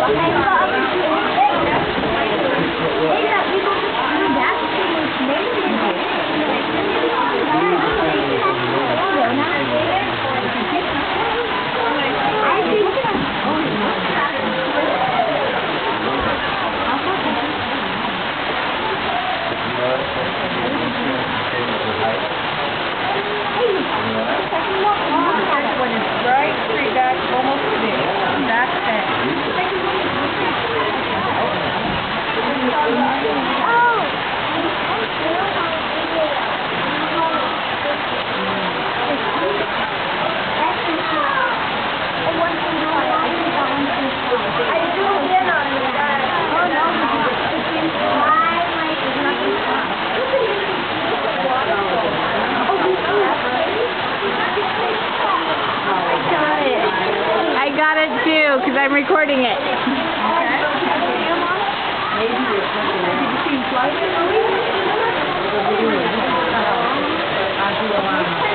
When it's right, straight back, almost there. Back there. I got it too, because I'm recording it. Okay.